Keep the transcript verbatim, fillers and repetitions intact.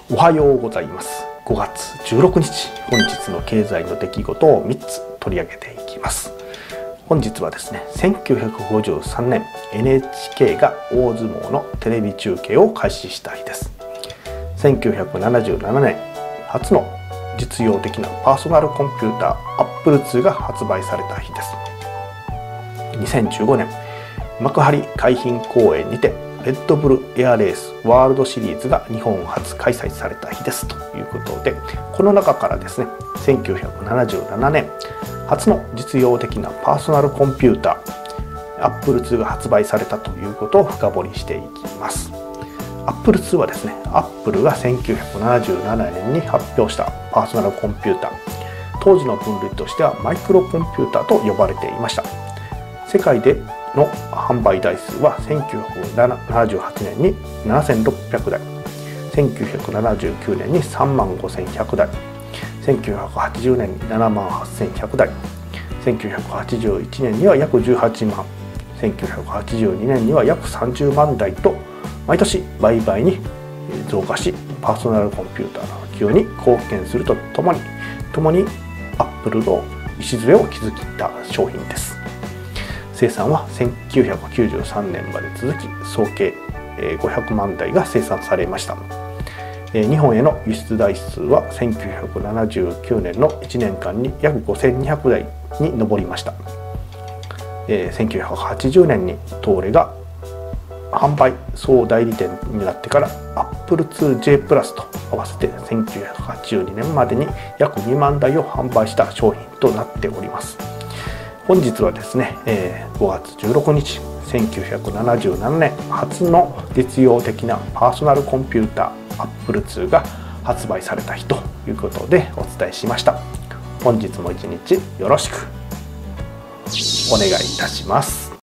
おはようございます。ごがつじゅうろくにち、本日の経済の出来事をみっつ取り上げていきます。本日はですね、せんきゅうひゃくごじゅうさんねん エヌエイチケー が大相撲のテレビ中継を開始した日です。せんきゅうひゃくななじゅうななねん、初の実用的なパーソナルコンピューター アップルツー が発売された日です。にせんじゅうごねん、幕張海浜公園にてレッドブルエアレースワールドシリーズが日本初開催された日ですということで、この中からですね、せんきゅうひゃくななじゅうななねん初の実用的なパーソナルコンピューター アップルツー が発売されたということを深掘りしていきます。アップルツー はですね、アップルがせんきゅうひゃくななじゅうななねんに発表したパーソナルコンピューター、当時の分類としてはマイクロコンピューターと呼ばれていました。世界での販売台数はせんきゅうひゃくななじゅうはちねんにななせんろっぴゃくだい、せんきゅうひゃくななじゅうきゅうねんにさんまんごせんひゃくだい、せんきゅうひゃくはちじゅうねんにななまんはっせんひゃくだい、せんきゅうひゃくはちじゅういちねんには約じゅうはちまん、せんきゅうひゃくはちじゅうにねんには約さんじゅうまんだいと、毎年倍々に増加し、パーソナルコンピューターの普及に貢献するとともに、共にアップルの礎を築いた商品です。生産はせんきゅうひゃくきゅうじゅうさんねんまで続き、総計ごひゃくまんだいが生産されました。日本への輸出台数はせんきゅうひゃくななじゅうきゅうねんのいちねんかんに約ごせんにひゃくだいに上りました。せんきゅうひゃくはちじゅうねんに東レが販売総代理店になってから アップルツージェー プラスと合わせてせんきゅうひゃくはちじゅうにねんまでに約にまんだいを販売した商品となっております。本日はですね、ごがつじゅうろくにち、せんきゅうひゃくななじゅうななねん初の実用的なパーソナルコンピューター アップルツー が発売された日ということでお伝えしました。本日も一日よろしくお願いいたします。